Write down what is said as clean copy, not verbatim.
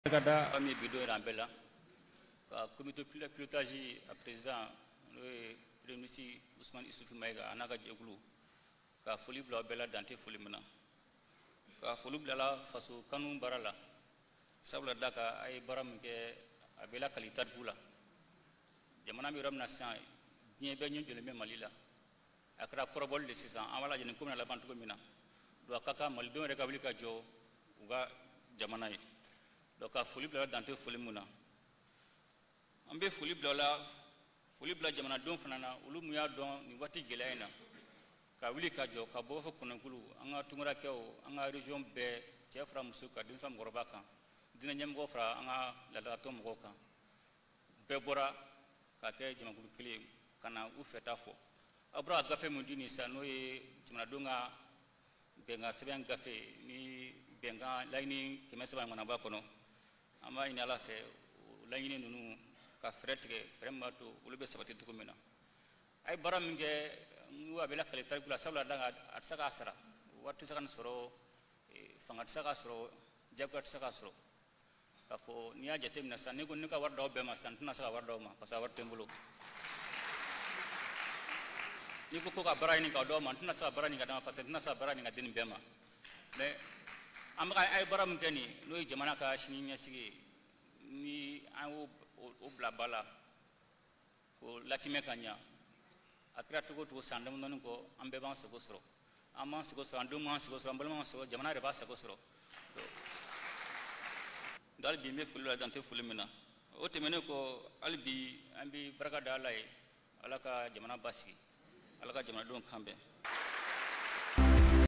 Ami Bido Rambella, comité de pilotage à président, le Premier ministre Ousmane Issoufou Maïga, Anaga Djoglu, ka foli bla bella dante foli mena, ka foli bla faso kanu barala, sabla daka ay baram ke abela qualité bula, jamana mi ram nation, bien ben de le même malila, akra korobol de 6 ans, awala jeni comme la bantu mina, do kaka maldo rekabilika jo uga jamana yi. Donc, à folie bla dante folie muna. Ambe folie bla jamana don fanana ulu muya don ni wati gelaina. Ka wili ka jo ka bo fo kunangulu anga tungura keo anga region be chefra musuka din fam gorobaka. Dina nyam go fra anga la to mo ka. Be bora ka ke jamana gulu kili kana u feta fo. Abra gafe mundini sa no e jamana donga benga seben gafe ni benga laini kemesaba ngona ba kono. Ama ina la fe lañine nunu ka fretge vraiment to ulube sabati tukumina ay baram nge wa bela kale tarikula sabla daga at saka asara watti sakan soro fangat saka soro jagat saka soro ka fo niya jatem na sanne gon ka wardo be ma santuna saka wardo ma pasa warte mbulu ni ko ka barani ka do ma tuna saka barani ka dama pasa tuna saka barani ka din be ma mais am ay baram gani no jamana ka shini nyasigi ni an o bla bala ko latime kanya akra to ko sandam non ko ambe ban so gosro amman so gosro andum man so gosro ambal man so jamana re ba so gosro dal bi me fulu dante fulu mina o temene ko albi ambi baraka dalay alaka jamana basi alaka jamana don kambe